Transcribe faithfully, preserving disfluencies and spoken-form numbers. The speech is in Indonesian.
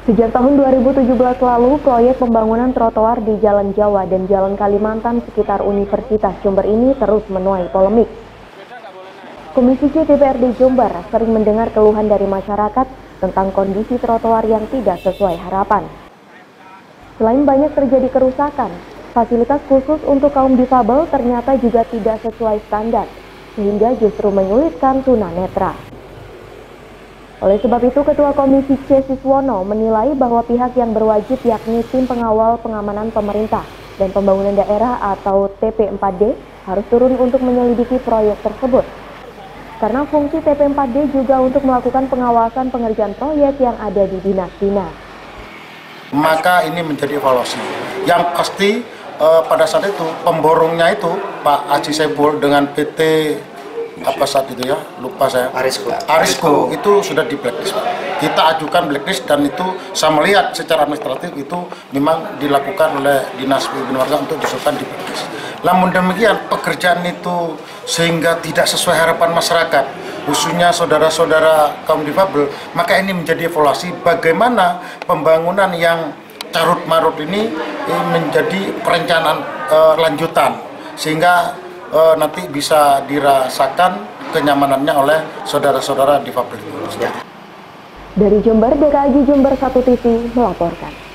Sejak tahun dua ribu tujuh belas lalu, proyek pembangunan trotoar di Jalan Jawa dan Jalan Kalimantan sekitar Universitas Jember ini terus menuai polemik. Komisi C D P R D Jember sering mendengar keluhan dari masyarakat tentang kondisi trotoar yang tidak sesuai harapan. Selain banyak terjadi kerusakan, fasilitas khusus untuk kaum difabel ternyata juga tidak sesuai standar, sehingga justru menyulitkan tunanetra. Oleh sebab itu, Ketua Komisi C Siswono menilai bahwa pihak yang berwajib yakni Tim Pengawal Pengamanan Pemerintah dan Pembangunan Daerah atau T P empat D harus turun untuk menyelidiki proyek tersebut. Karena fungsi T P empat D juga untuk melakukan pengawasan pengerjaan proyek yang ada di dinas-dinas. Maka ini menjadi evaluasi. Yang pasti eh, pada saat itu pemborongnya itu Pak Haji Saipul dengan P T apa saat itu ya, lupa saya. Arisco. Arisco itu sudah di blacklist. Kita ajukan blacklist dan itu saya melihat secara administratif itu memang dilakukan oleh Dinas Pembinaan Warga untuk disebutkan di blacklist. Namun demikian pekerjaan itu sehingga tidak sesuai harapan masyarakat, khususnya saudara-saudara kaum difabel, maka ini menjadi evaluasi bagaimana pembangunan yang carut-marut ini menjadi perencanaan e, lanjutan sehingga e, nanti bisa dirasakan kenyamanannya oleh saudara-saudara difabel. Dari Jember, D K I Jember satu T V melaporkan.